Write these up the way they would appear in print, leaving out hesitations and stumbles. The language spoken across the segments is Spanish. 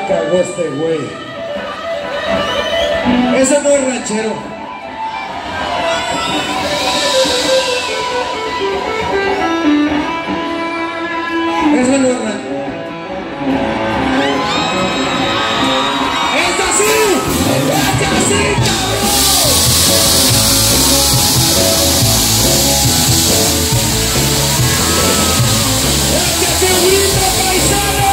cagó este güey. Ese no es ranchero. Ese no es ranchero. ¡Esta sí! ¡Esta sí, cabrón! ¡Este es un grito paisano!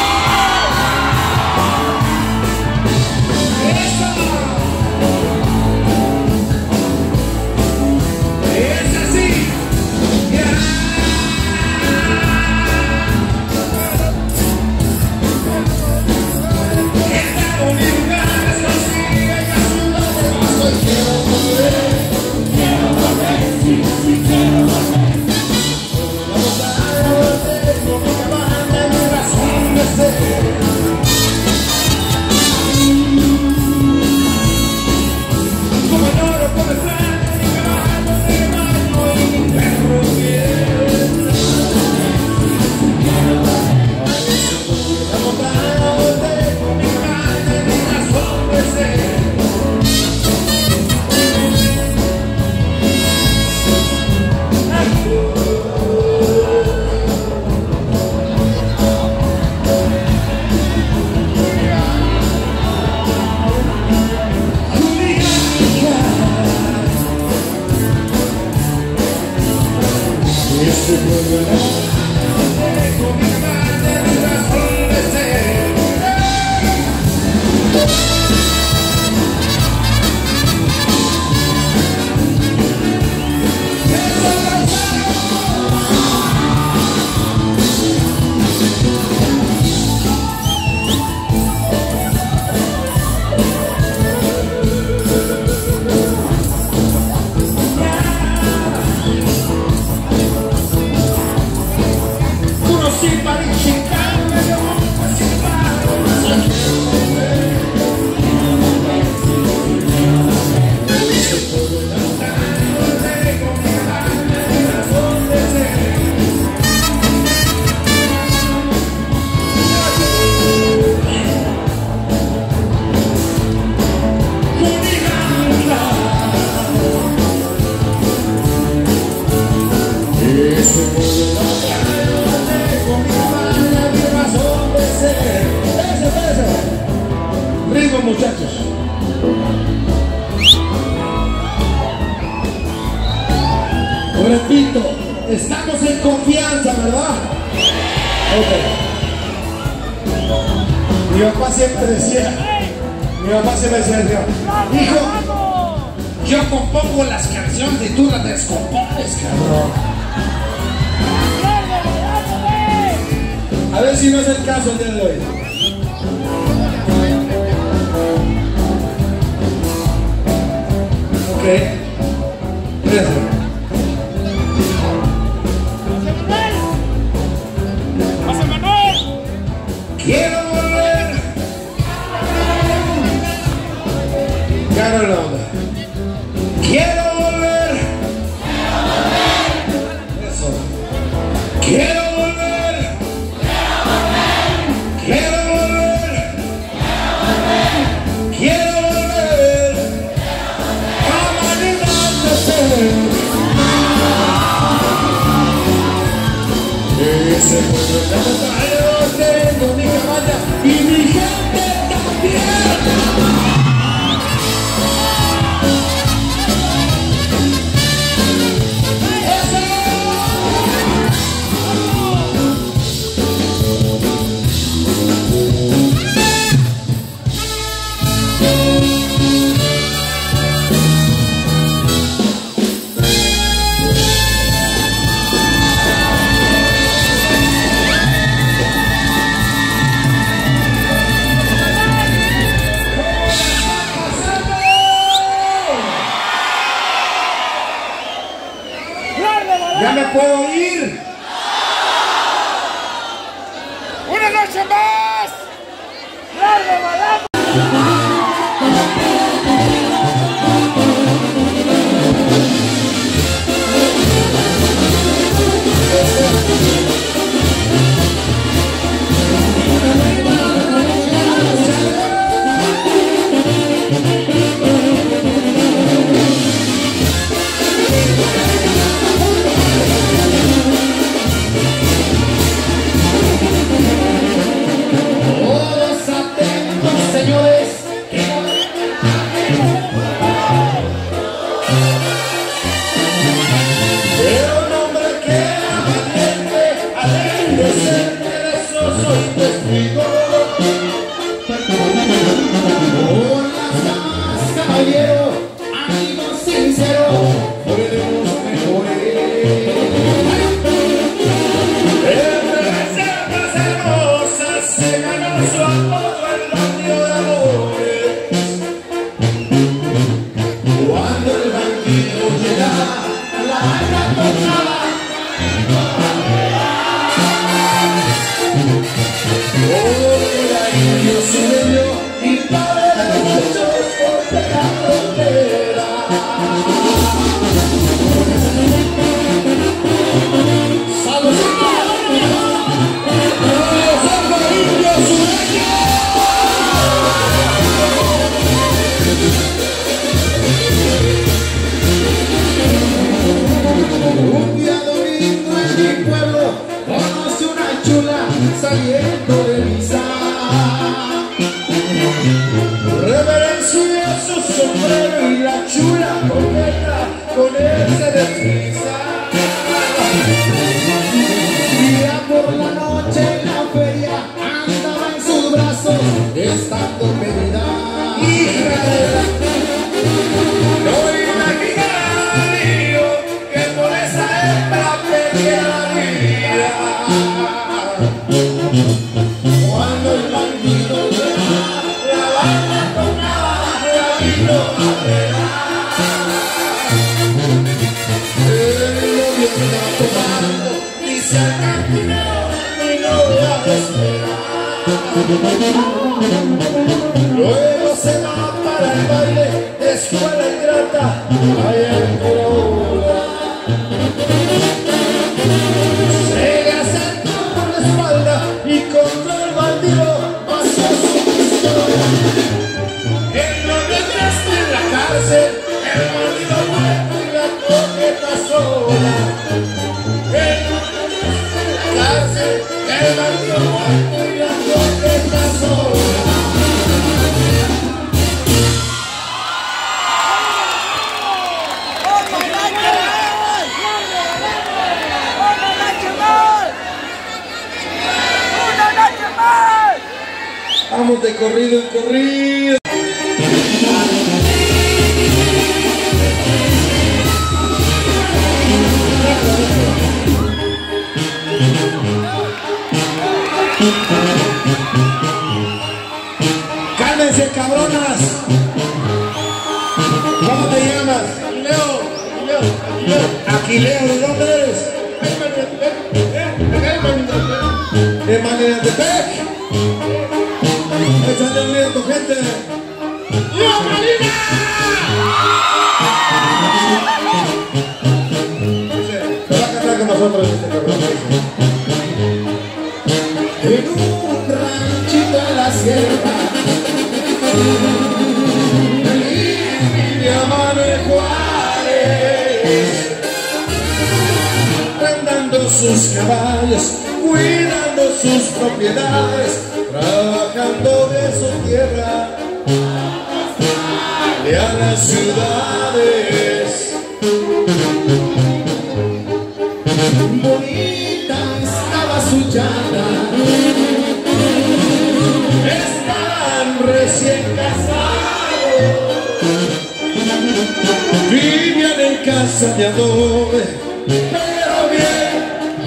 Muchachos, repito, estamos en confianza, ¿verdad? Ok. Mi papá siempre decía, hijo, yo compongo las canciones y tú las descompones, cabrón. A ver si no es el caso el día de hoy. ¡José Manuel! Quiero volver. Carolina. Quiero volver. Eso. Quiero volver. Quiero volver. Quiero volver. Ese pueblo campanario tengo mi cabaña y mi gente también. sueño y padre de muchos porque la frontera. ¡Salucita! Un día domingo en mi pueblo conocí una chula saliendo de misa. Reverencia su sombrero y la chula coqueta con él se desliza. Día por la noche en la feria andaba en sus brazos estando pedida. No imaginaría que por esa hembra perdía la vida. Cuando el bandido la banda tocaba, la vino a velar. Él lo vio tomando, dice al cantinero y no va a esperar. Luego se va para el baile de escuela ingrata allá en Corolla. Se le acercó por la espalda y contra el bandido pasó su pistola. En los detrás de la cárcel, el bandido muerto y la coqueta sola. En los detrás de la cárcel, el bandido muerto y la coqueta sola. Vamos de corrido en corrido. Cálmense, cabronas. ¿Cómo te llamas? Aquileo, ¿de dónde eres? De Manilantepec. Échale un viento, gente. ¡Yo, Marina! Se va a cantar con nosotros este cabrón. En un ranchito en la sierra, Lidia Manuel Juárez, arrendando sus caballos, cuidando sus propiedades, trabajando de su tierra y a las ciudades. Bonita estaba su llana, estaban recién casados, vivían en casa de adobe, pero bien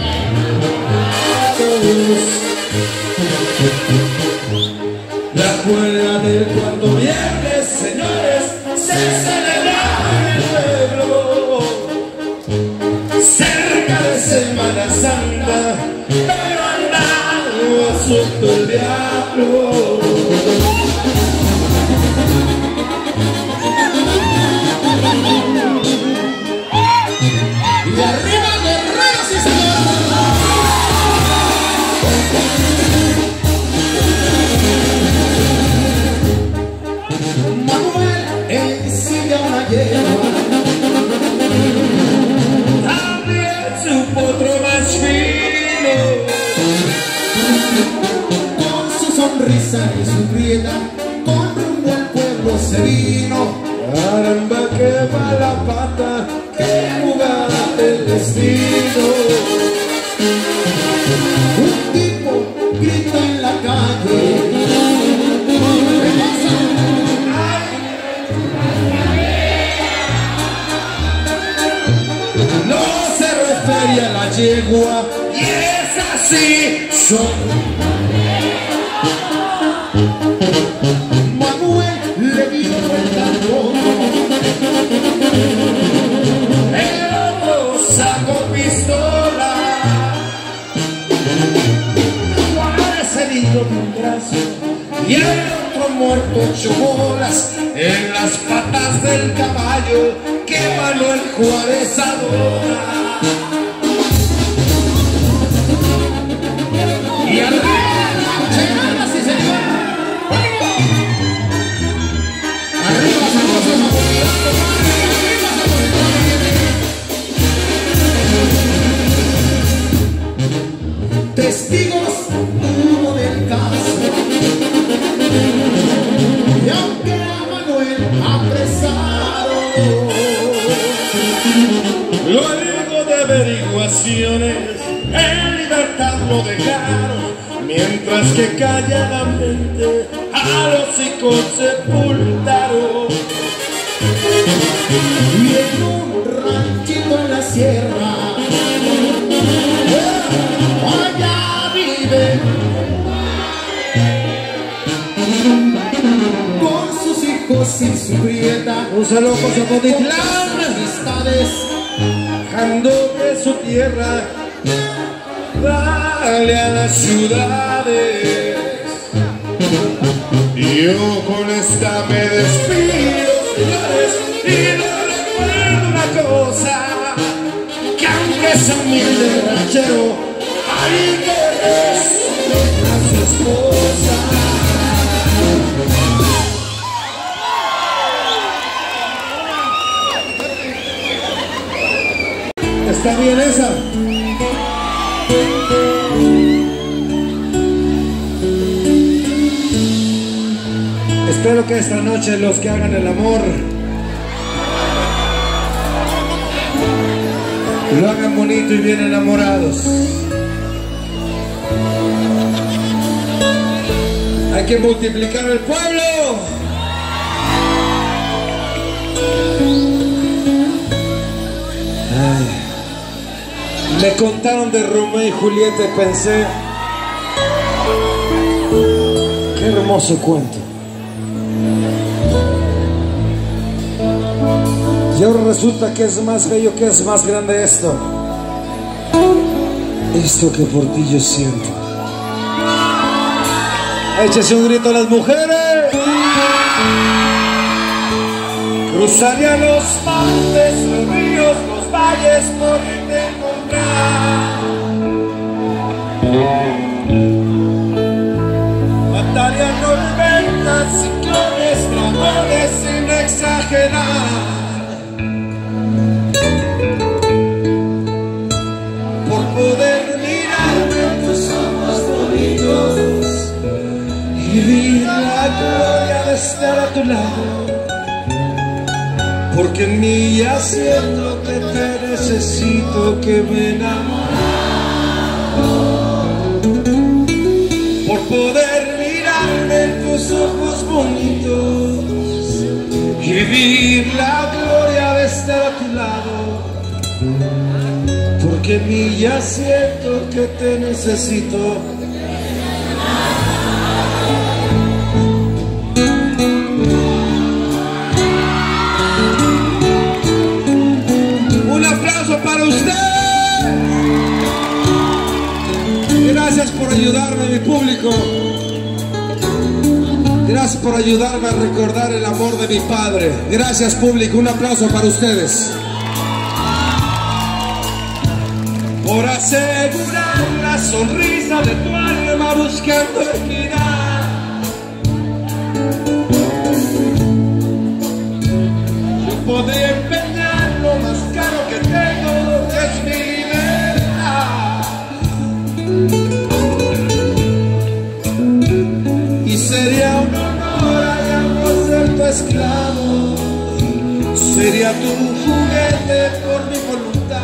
la cuerda del cuarto viernes, señores, se celebraba en el pueblo, cerca de Semana Santa, pero andaba suelto el diablo. Y arriba guerreros y señores. También su potro más fino, con su sonrisa y su prieta, con rumbo al pueblo se vino. Caramba, qué mala pata, qué jugada del destino. Un tipo grita en la calle, a la yegua, y es así, Manuel le dio vuelta al fondo, el otro sacó pistola, Juárez se dio un brazo y el otro muerto hecho bolas en las patas del caballo que Manuel Juárez adora. Y arriba, señoras y señores, arriba sabroso, testigos hubo del caso, y aunque a Manuel apresaron, luego de averiguaciones en libertad lo dejaron, mientras que calladamente a los hijos sepultaron. Y en un ranchito en la sierra, allá vive con sus hijos y su prieta. Un saludo por Zapotitlán, amistades, dejando de su tierra, dale a las ciudades. Y yo con esta me despido, señores, y no recuerdo una cosa, que aunque es humilde ranchero, hay que respetar a su esposa. ¿Está bien esa? Espero que esta noche los que hagan el amor lo hagan bonito y bien enamorados. Hay que multiplicar el pueblo. Ay. Me contaron de Romeo y Julieta y pensé, qué hermoso cuento. Y ahora resulta que es más bello, que es más grande esto que por ti yo siento. Échese un grito a las mujeres. Cruzaría los montes, los ríos, los valles por irte a encontrar. Mataría tormentas, ciclones, dragones sin exagerar. Poder mirarme tus ojos bonitos y vivir la gloria de estar a tu lado, porque en mí ya siento que te necesito, que me he enamorado. Por poder mirarme en tus ojos bonitos y vivir la gloria de estar a tu lado, porque en mí ya siento que te necesito. Un aplauso para usted. Gracias por ayudarme, mi público. Gracias por ayudarme a recordar el amor de mi padre. Gracias, público. Un aplauso para ustedes. Por asegurar la sonrisa de tu alma buscando equidad. Yo podría empeñar lo más caro que tengo, que es mi libertad. Y sería un honor hallarnos ser tu esclavo, sería tu juguete por mi voluntad.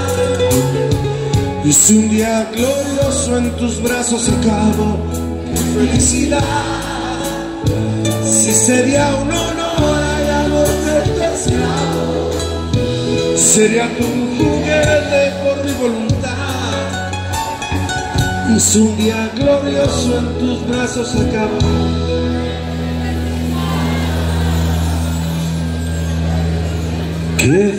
Y si un día glorioso en tus brazos acabo, qué felicidad. Si sería un honor hallarnos ser tu esclavo, sería tu juguete por mi voluntad. Y si un día glorioso en tus brazos acabo, qué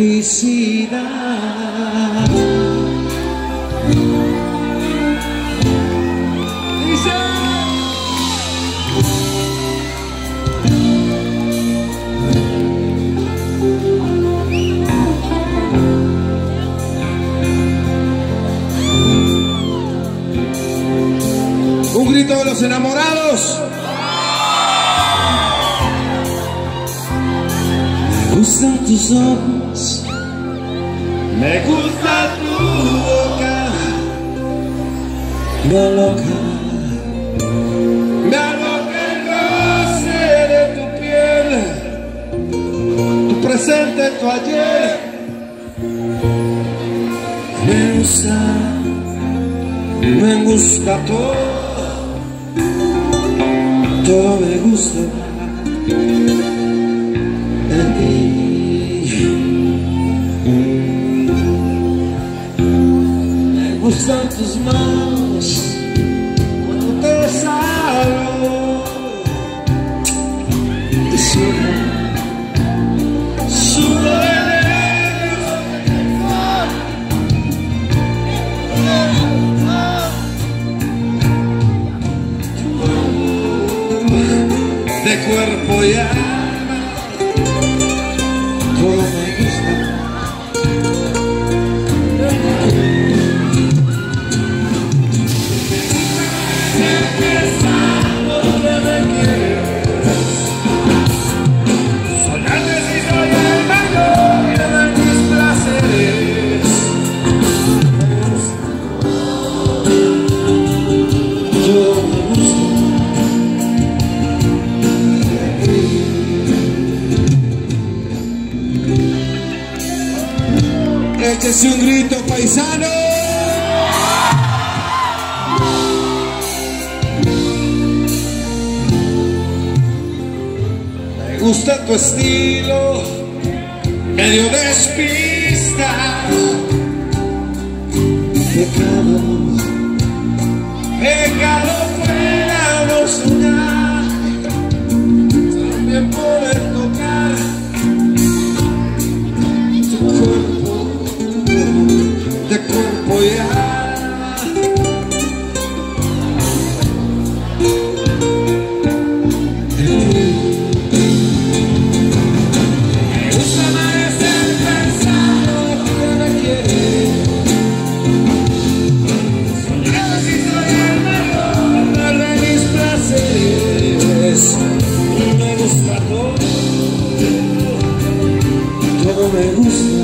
felicidad. Dice los enamorados. Me gustan tus ojos, me gusta tu boca, me aloca el roce de tu piel, tu presente, tu ayer. Me gusta todo, todo me gusta de ti. Me gustan tus manos cuando te salgo, te subo de cuerpo y alma, todo me gusta. Porque me quieres, soñarte si soy el mayor de mis placeres. Todo me gusta. Échese un grito, paisano. Me gusta tu estilo, medio despista. Pecado fuera no soñar, también poder tocar tu cuerpo, de cuerpo y alma. Me gusta amanecer pensando que me quieres, soñando si soy el mayor de mis placeres. Me gusta todo, todo me gusta.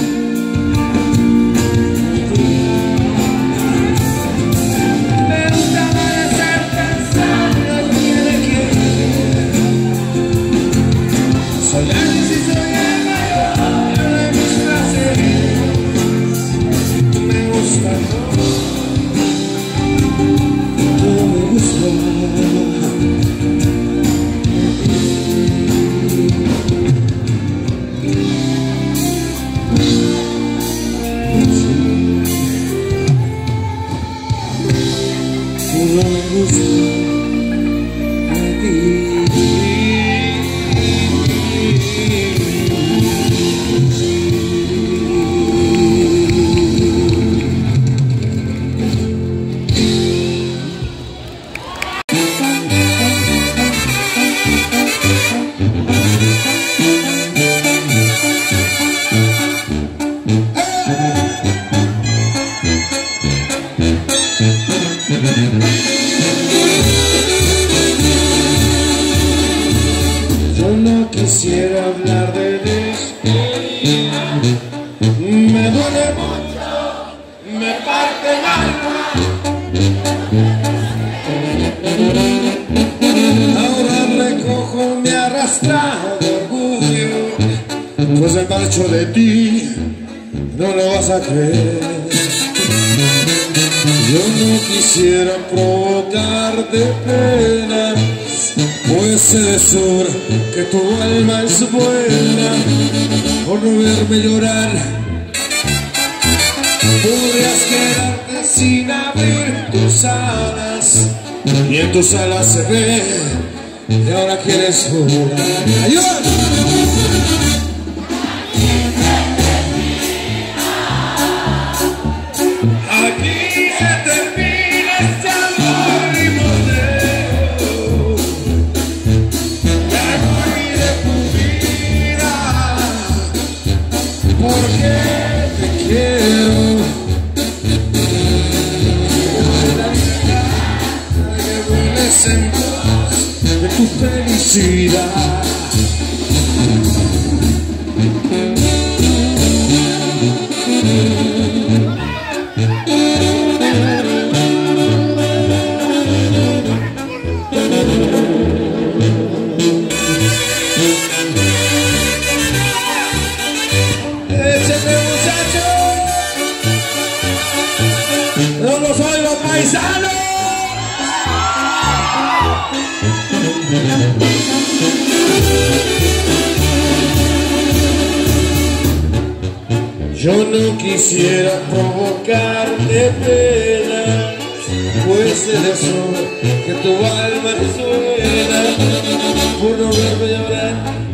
Yo no quisiera hablar de despedida, me duele mucho, me parte el alma. Ahora recojo mi arrastrado orgullo, pues me marcho de ti, no lo vas a creer. Yo no quisiera provocarte penas, pues sé de sobra que tu alma es buena. Por no verme llorar, podrías quedarte sin abrir tus alas, y en tus alas se ve que ahora quieres volar. ¡Ayúdame! Quiero felicidad. Échale, muchacho, no los oigo, paisano. Yo no quisiera provocarte penas, pues es eso que tu alma resuena. Por no verme llorar,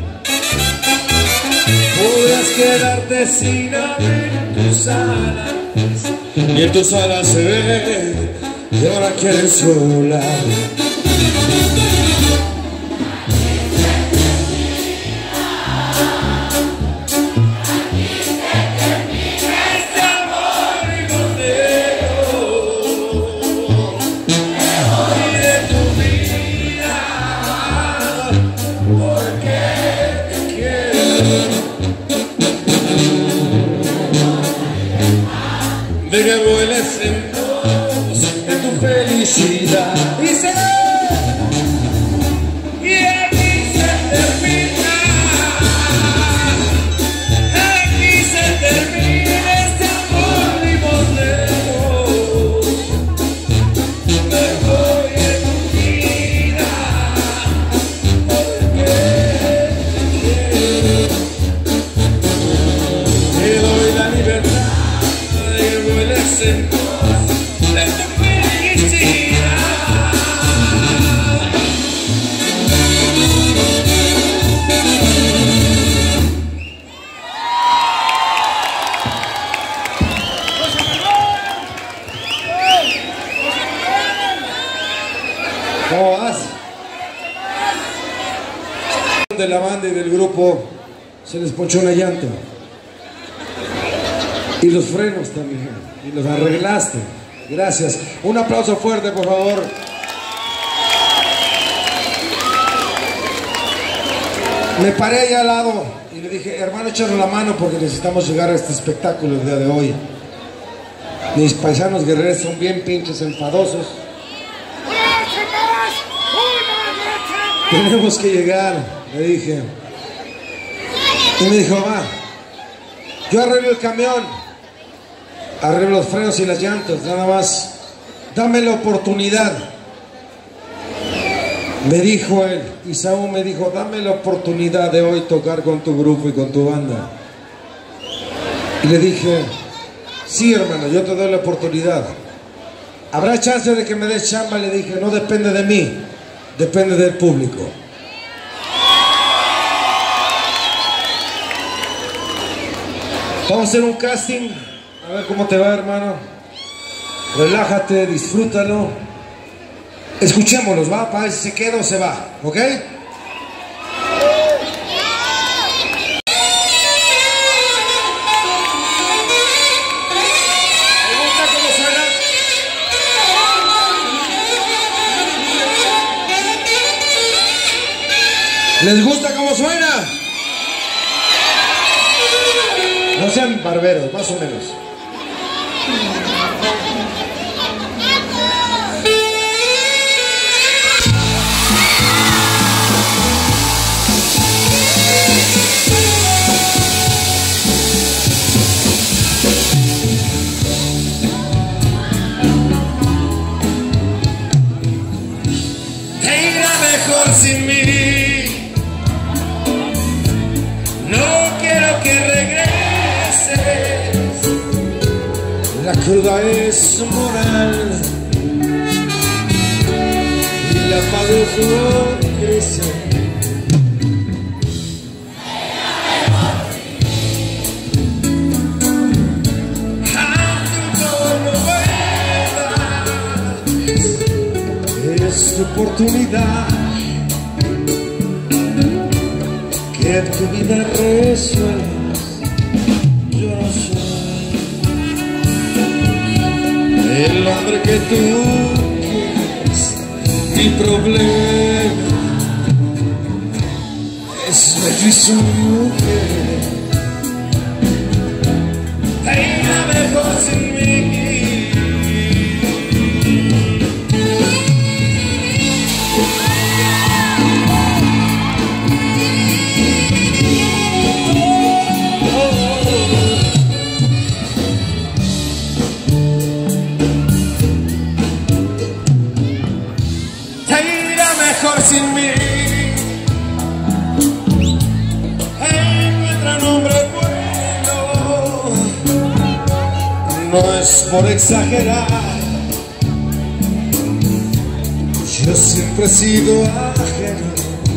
podrás quedarte sin abrir tus alas, y en tus alas se ve que ahora quieres volar. De que vueles en pos de tu felicidad. Dice, y aquí se termina, aquí se termina este amor limosnero. Me voy en tu vida, porque te quiero. Te doy la libertad en pos de tu felicidad. ¿Cómo vas? De la banda y del grupo se les ponchó una llanta. Y los frenos también. Y los arreglaste. Gracias. Un aplauso fuerte, por favor. Me paré ahí al lado y le dije, hermano, échanos la mano porque necesitamos llegar a este espectáculo el día de hoy. Mis paisanos guerreros son bien pinches enfadosos. Tenemos que llegar, le dije. Y me dijo, va, yo arreglo el camión, arreglo los frenos y las llantas, nada más, dame la oportunidad. Me dijo él, Isaú me dijo, dame la oportunidad de hoy tocar con tu grupo y con tu banda. Y le dije, sí, hermano, yo te doy la oportunidad. ¿Habrá chance de que me des chamba? Le dije, no depende de mí, depende del público. Vamos a hacer un casting, a ver cómo te va, hermano. Relájate, disfrútalo. Escuchémonos, va, para ver si se queda o se va, ¿ok? ¿Les gusta cómo suena? No sean barberos, más o menos. Te irá mejor sin mí. La cruda es moral y la padezco crece. Es tu oportunidad que tu vida resuelvas. Yo no soy el hombre que tú quieres, mi problema yo y su mujer. Te irá mejor sin mí. Sin mí, encuentra un hombre bueno, no es por exagerar, yo siempre he sido ajeno.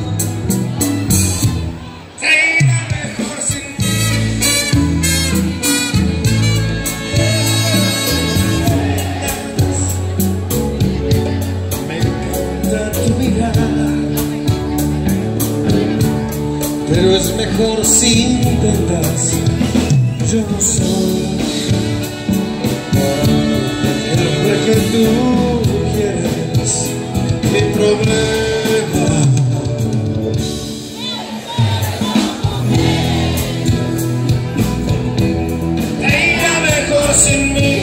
Te irá mejor sin mí. Me encanta tu mirada, pero es mejor si intentas. Yo no soy el hombre que tú quieres, mi problema. Te irá mejor sin mí.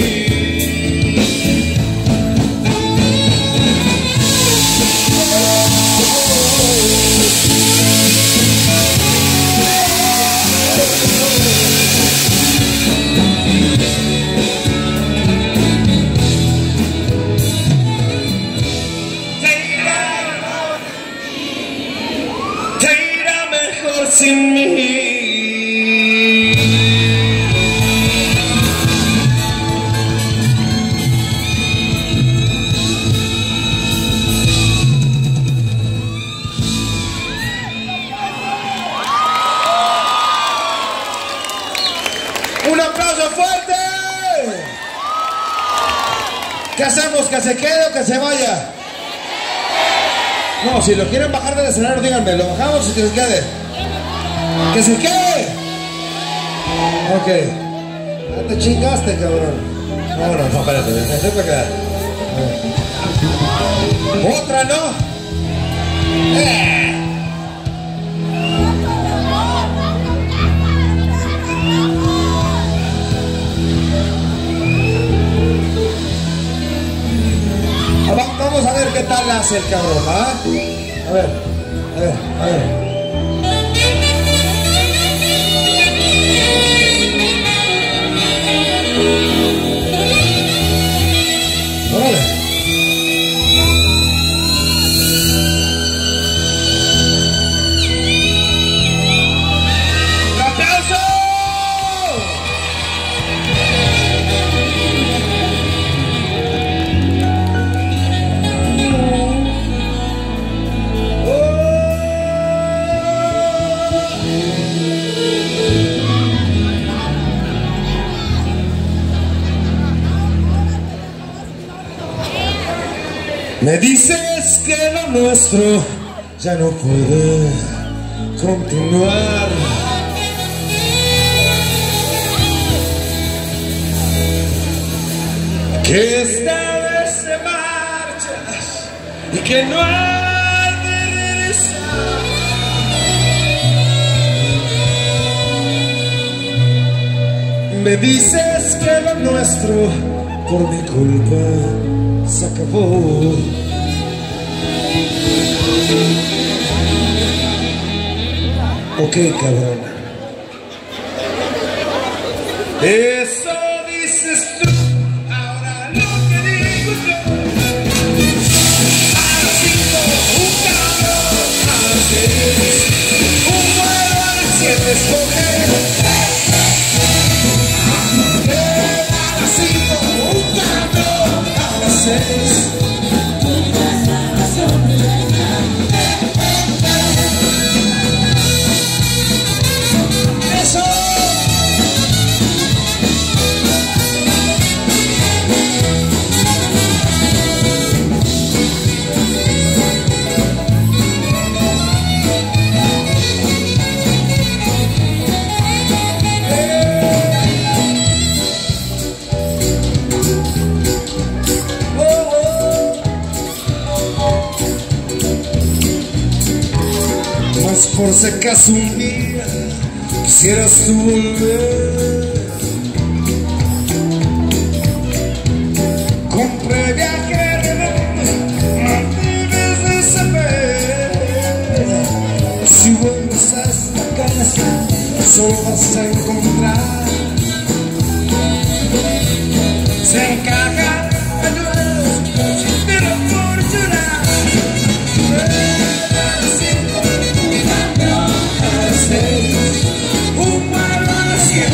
Sin mí. Un aplauso fuerte. ¿Qué hacemos? ¿Que se quede o que se vaya? No, si lo quieren bajar del escenario, díganme, lo bajamos y que se quede. ¡Que se quede! Ok. Ya te chingaste, cabrón. No, espérate, déjame quedar. Otra, ¿no? Vamos a ver qué tal hace el cabrón, ¿ah? A ver. Me dices que lo nuestro ya no puede continuar. Que esta vez te marchas y que no hay de regresar. Me dices que lo nuestro por mi culpa se acabó. Ok, cabrón. Eso dices tú, ahora lo que digo yo. A las 5 un cabrón, a las 6 un vuelo, a las 7 escoger. A las 5 un cabrón, a las 6. por si acaso un día quisieras tú volver. Compré viaje redondo, no debes de saber. Si vuelves a esta casa, solo vas a encontrar. Se encaja a todos, sin pero por llorar. Un vuelo a las 7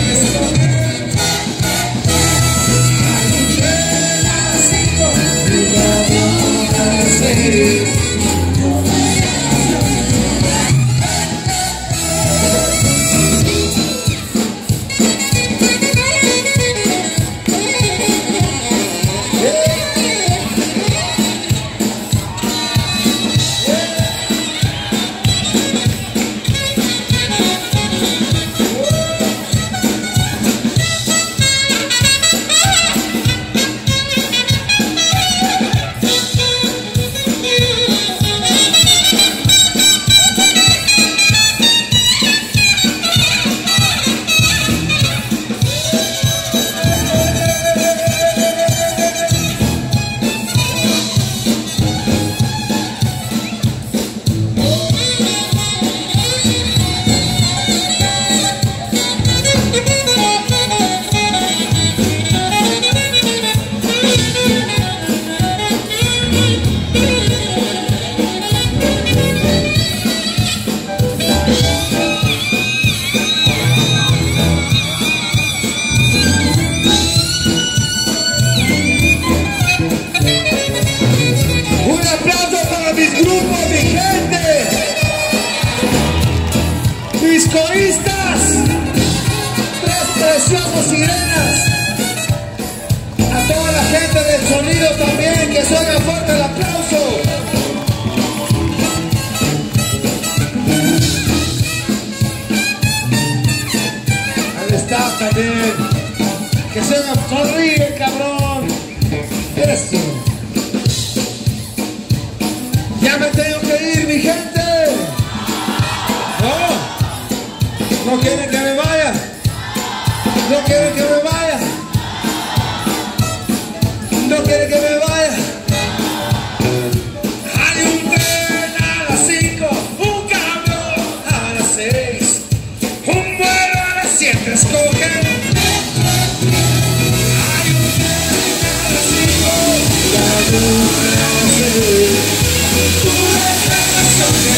coristas, 3 preciosas sirenas, a toda la gente del sonido también, que suena fuerte el aplauso. Al staff también, que suena, sonríe cabrón. Eso. Ya me tengo que ir, mi gente. No quieren que me vaya, no quieren que me vaya, no quieren que me vaya. Hay un tren a las 5, un camión a las 6, un vuelo a las 7, escogen. Hay un tren a las 5, la luz a las 6, una estación de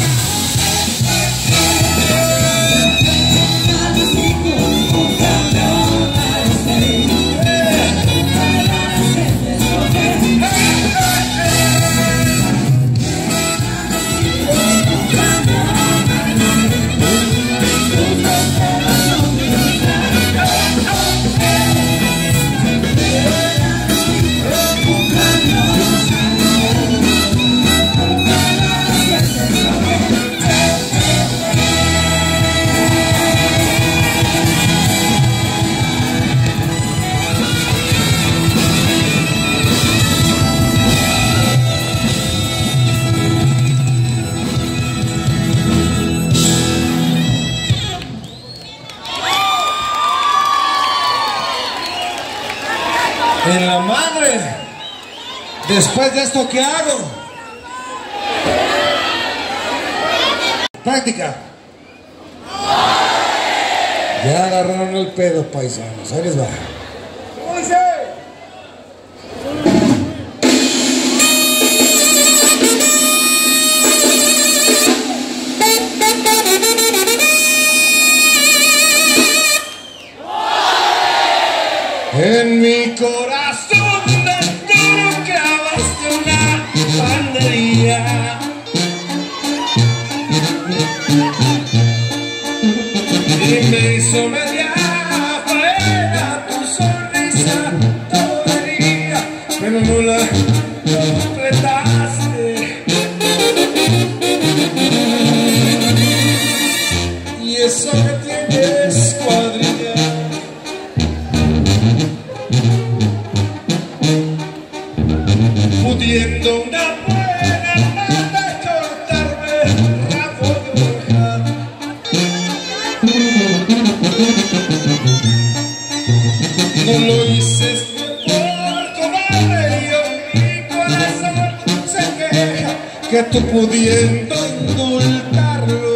en la madre. Después de esto, ¿qué hago? Práctica. Ya agarraron el pedo, paisanos. Ahí les va. ¿Cómo dice? En mi corazón dentro clavaste una bandería. Y me hizo media faena tu sonrisa todo el día, pero no la completaste. Y eso que tienes cuadrilla, pudiendo una buena nada cortarme rabo de que tú pudiendo indultarlo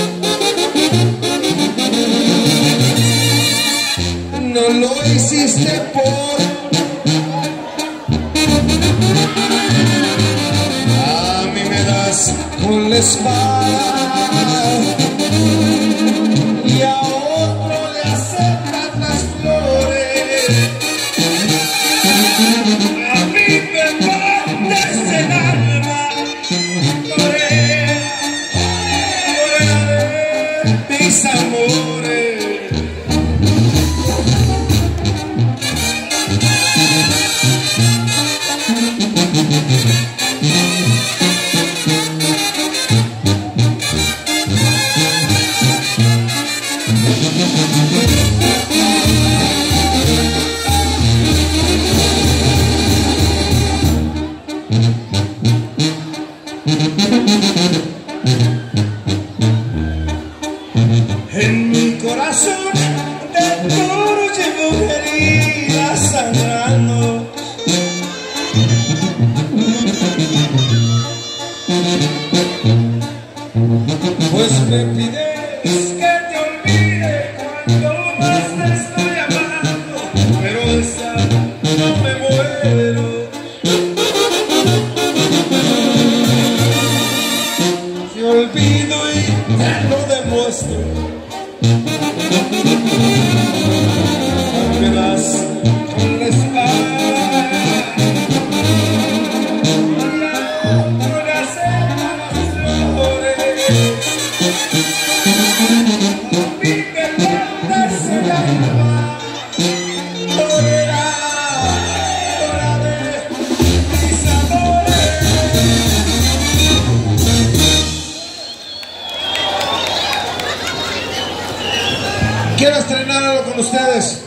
no lo hiciste por a mí me das con la espada y a otro le aceptas las flores. A mí me partes el alma, mis amores. En mi corazón de toro llevo heridas sangrando. Pues me pides que te olvide cuando más te estoy amando, pero esa no me muero. Te olvido y te lo demuestro. Me das con la espada no le aceptas las flores. A mí me partes el alma, hora de mis amores. Quiero estrenar algo con ustedes.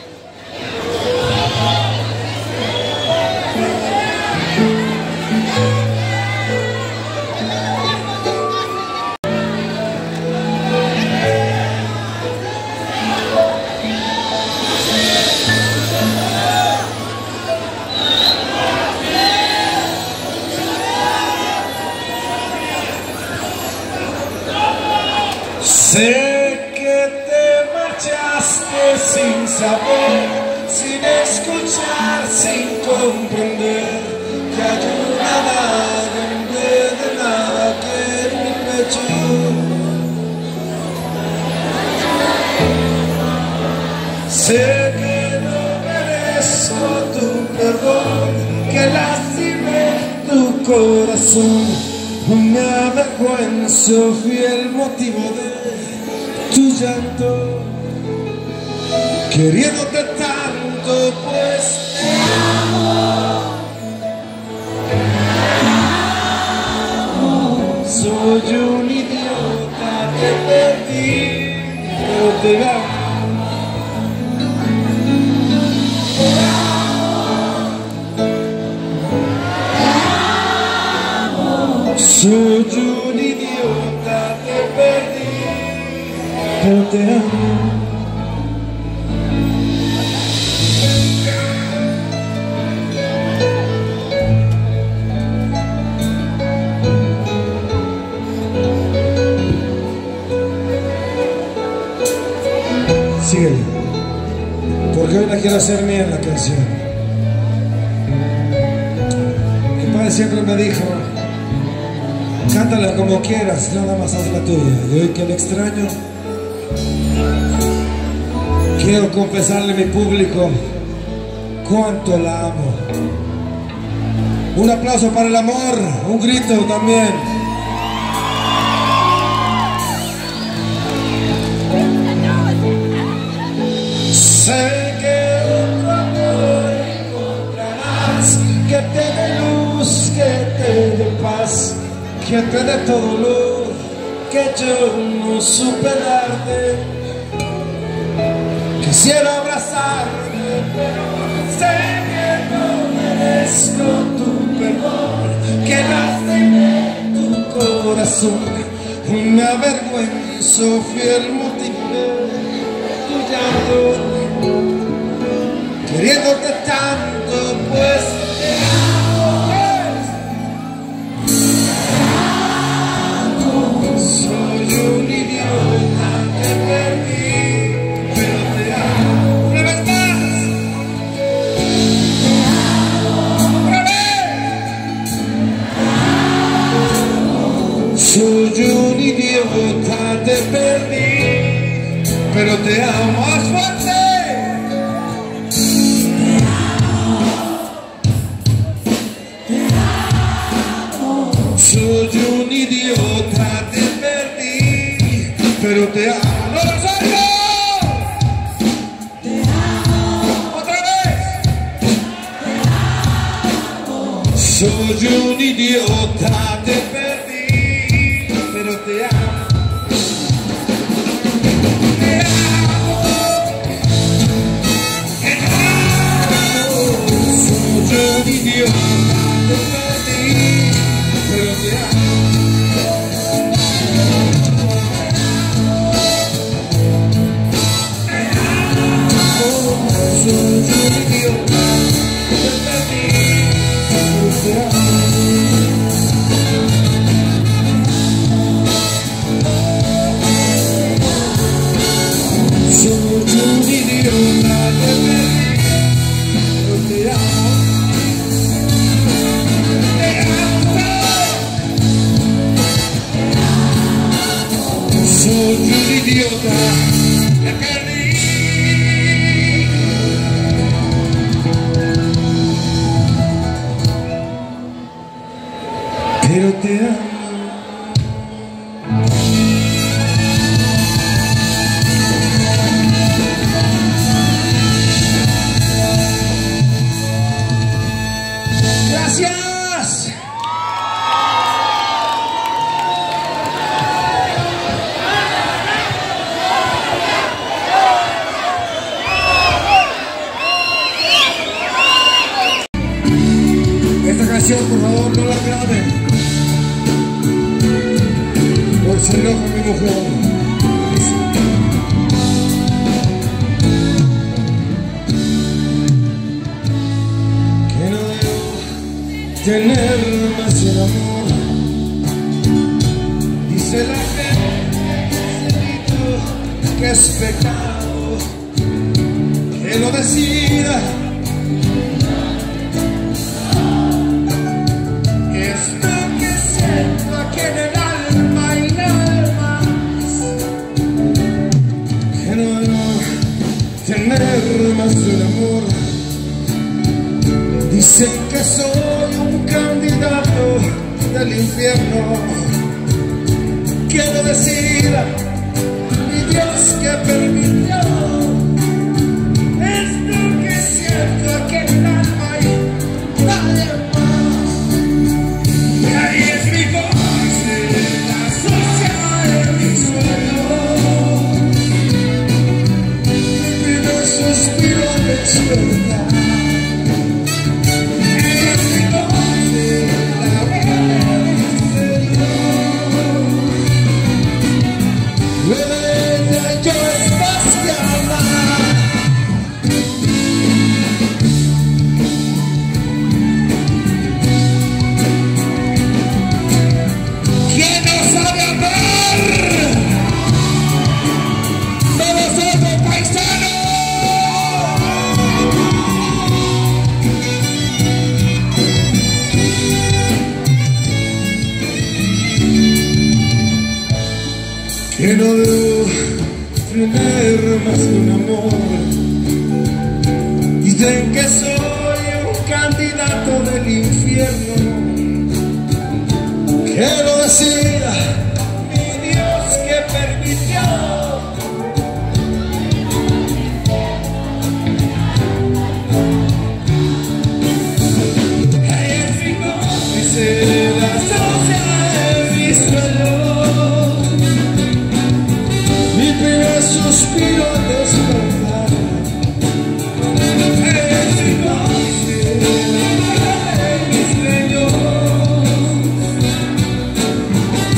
Sé que te marchaste sin saber, sin escuchar, sin comprender que hay una daga en vez de nada que en mi pecho. Sé que no merezco tu perdón, que lastimé tu corazón. Me avergüenzo, fui el motivo de tu llanto, queriéndote tanto, pues te amo. Soy un idiota, te perdí, pero te amo. Soy un idiota, te perdí, pero te amo. Síguele, porque hoy la quiero hacer mía en la canción. Mi padre siempre me dijo: cántala como quieras, nada más haz la tuya. Y hoy que lo extraño, quiero confesarle a mi público cuánto la amo. Un aplauso para el amor, un grito también. Sé que otro amor encontrarás, que te dé luz, que te dé paz, que te dé todo lo que yo no supe darte. Quisiera abrazarte, pero sé que no merezco tu perdón, que lastimé tu corazón. Me avergüenzo, fui el motivo de tu llanto, queriéndote tanto, pues te amo. Soy un idiota, te perdí, pero te amo más fuerte. Soy un idiota, te perdí, pero te amo. ¡No lo salgo! Te amo. ¡Otra vez! Te amo. Soy un idiota, te perdí, pero te amo. Te amo. Te amo. Soy un idiota, te perdí, pero te amo. Soy un idiota, te perdí, pero te amo. Soy un idiota, te perdí, pero te amo. Te amo. Soy un idiota, te perdí. Pero te amo. Gracias. Esta canción, por favor, no la graben. Por si no con mi mujer. Que no debo tener más el amor. Dice la gente que es pecado, que lo decida. Es lo que siento aquí en el alma y nada más. Que no debo tener más el amor. Dicen que soy un candidato del infierno. Que lo decida mi Dios que permitió. Es lo que siento aquí en el alma y nadie más. Y ahí es mi voz, la sociedad de mi sueño. Mi primer suspiro al despertar. Que no debo tener más que un amor. Dicen que soy un candidato del infierno. Que lo decida mi Dios que permitió. Ahí es mi cómplice, la sociedad de mi suelo. Suspiro al despertar. Es mi cómplice, la vida de mis sueños.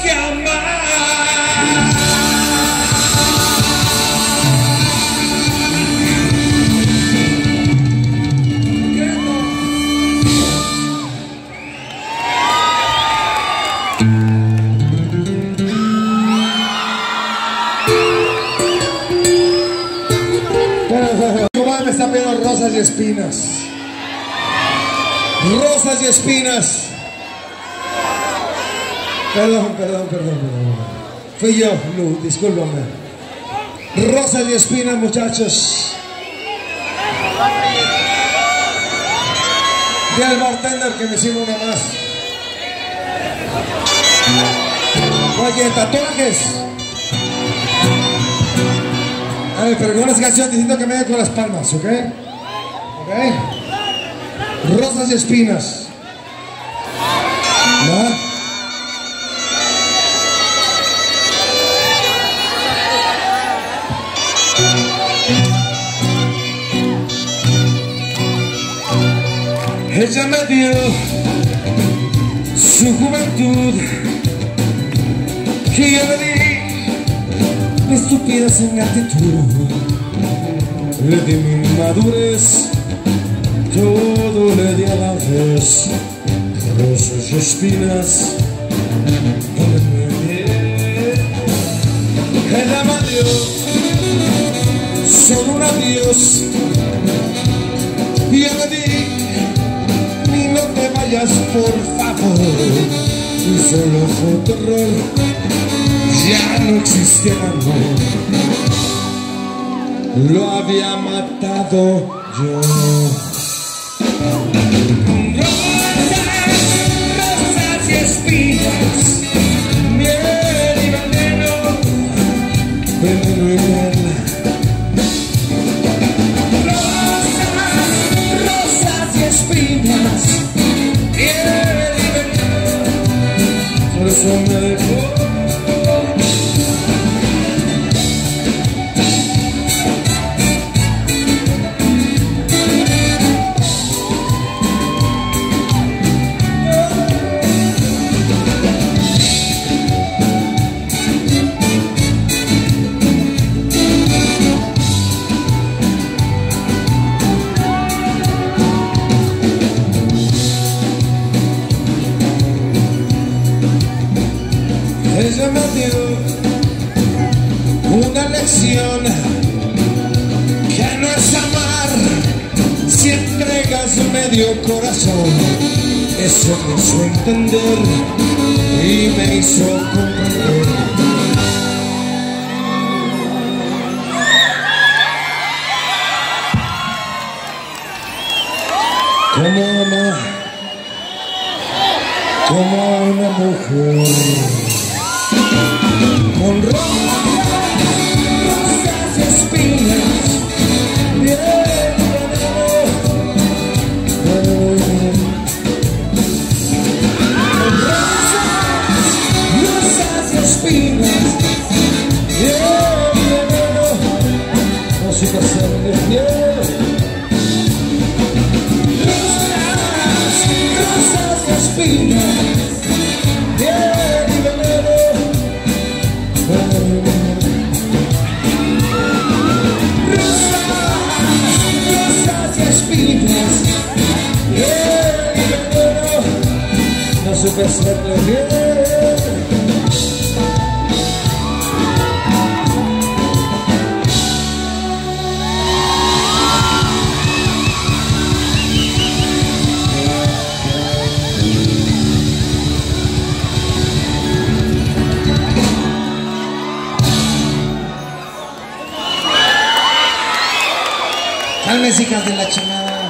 que amar. Me está pidiendo rosas y espinas. Rosas y espinas. Perdón. Fui yo, Lu, discúlpame. Rosas y espinas, muchachos. Dile al bartender que me sirva una más. Oye, tatuajes. A ver, pero con las canciones diciendo que me dé con las palmas, ¿ok? ¿Ok? Rosas y espinas. ¿Va? Ella me dio su juventud y yo le di mi estupidez en actitud, le di mi madurez, todo le di a la vez, rosas y espinas, donde me dio. Ella me dio solo un adiós y yo le di ni no te vayas por favor, y solo fue terror. Ya no existía el amor, lo había matado yo. Rosas y espinas, miel y veneno, veneno y miel. Rosas y espinas, miel y veneno, por eso me dejó. Ella me dio una lección que no es amar si entregas medio corazón. Eso me hizo entender y me hizo comprender. Como a una mujer. Con rosas y espinas, miel y veneno. Con rosas y espinas, miel y veneno. No sé qué hacerle fiel. Rosas y espinas, miel y veneno. Rosas y espinas, miel y veneno. No supe hacerle bien. Calmes, hijas de la chingada.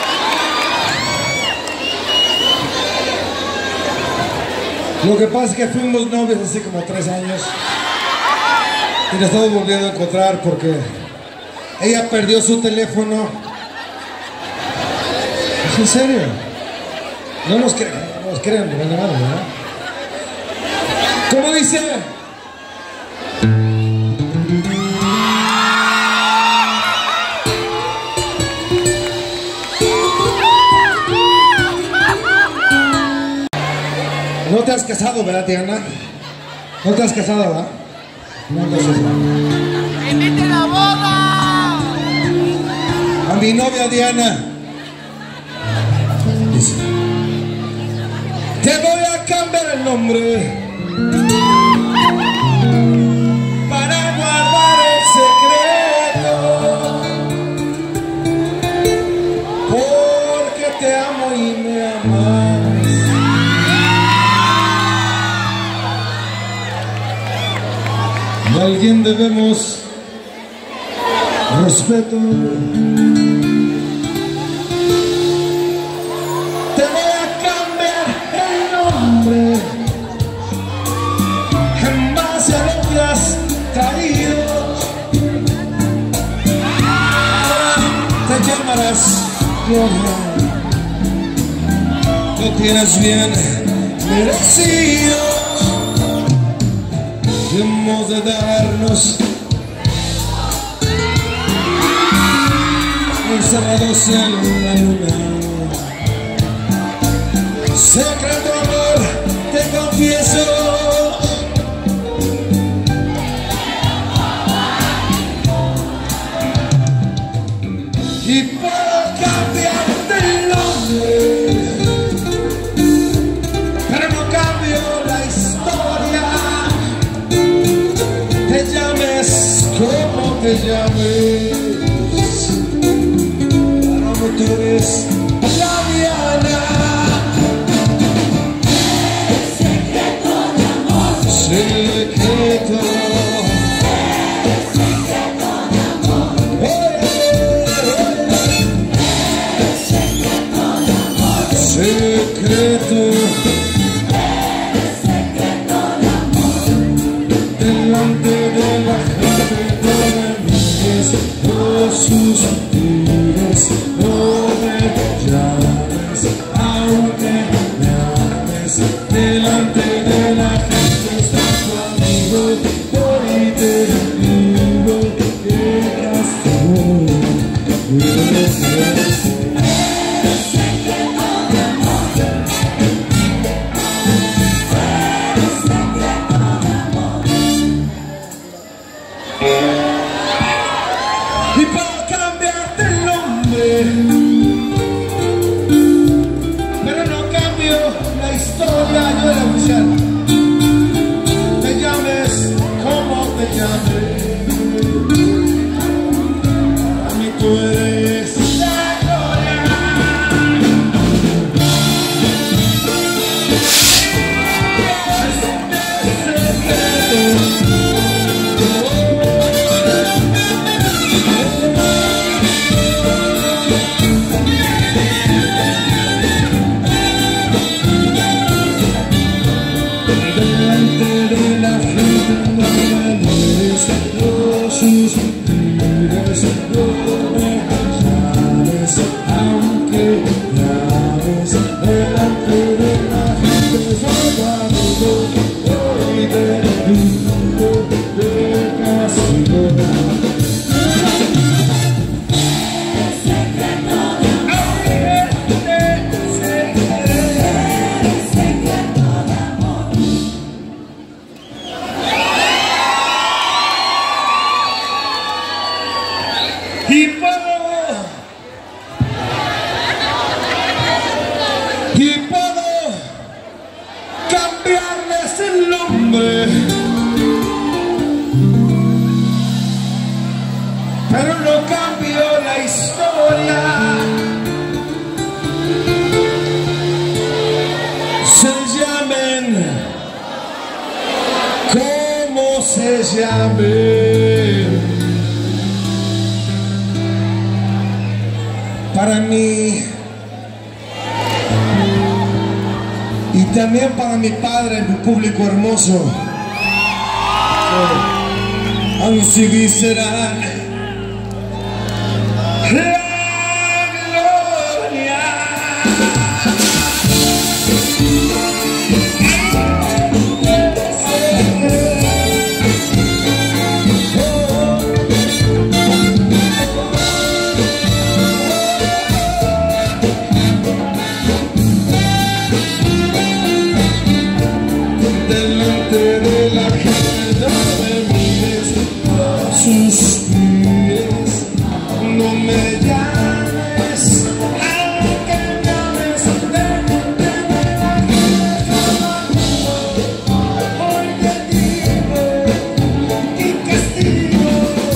Lo que pasa es que fuimos novios hace como 3 años y nos estamos volviendo a encontrar porque ella perdió su teléfono. ¿Es en serio? No nos crean, ¿verdad? ¿Cómo dice? No te has casado, ¿verdad, Diana? ¿No te has casado, verdad? No te has casado. ¡Invite la boda! A mi novia Diana. Dice: te voy a cambiar el nombre para guardar el secreto, porque te amo y me amas. De alguien debemos respeto. Te voy a cambiar el nombre en base a lo que has traído. Ahora te llamarás Gloria. Lo tienes bien merecido. Hemos de darnos encerrados en la luna. Secreto amor, te confieso. Y puedo cambiarte el nombre, pero no cambio la historia. Te llames como te llames, para mí tú eres la Diana. Secreto de amor. Secreto. Secreto de amor. Secreto de amor. Secreto. Secreto de amor. Delante de la gente no me mires, no suspires, no me llames, aunque me ames. Delante de la gente está tu amigo, hoy te digo que castigo. Y puedo cambiarte el nombre, pero no cambio la historia. Yo era oficial. Te llames como te llames, a mí tú eres la gloria. Delante de la gente no me mires, no suspires, no me llames, aunque llames. Delante de la gente soy tu amigo, hoy te digo que castigo. Y puedo cambiarles el nombre, pero no cambio la historia. Se llamen como se llamen, para mí y también para mi padre, mi público hermoso, así será la gloria. Delante de la gente no me mires, suspires, no me llames, aunque me ames, hoy te digo y castigo.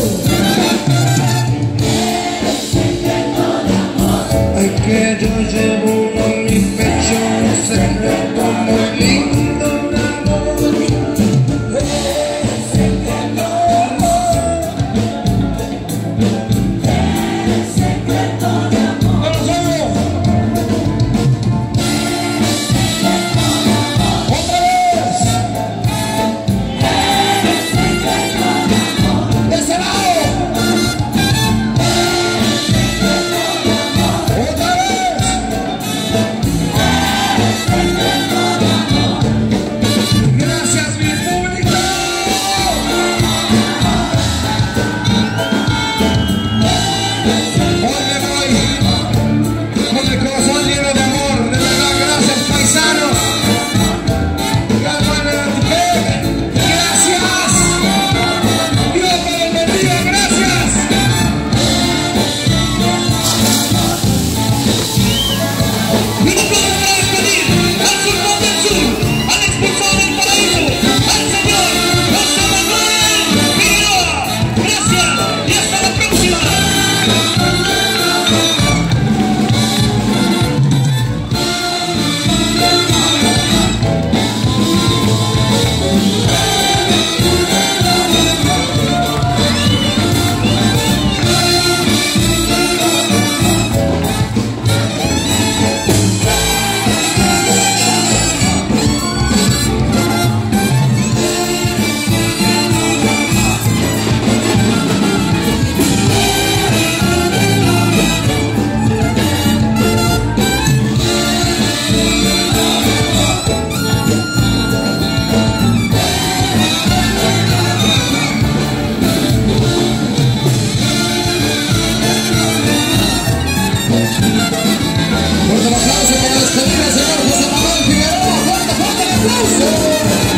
Ay, que yo llevo en mi pecho un secreto muy lindo, un amor. Fuerte el aplauso para despedir al señor José Manuel Figueroa. Fuerte el aplauso.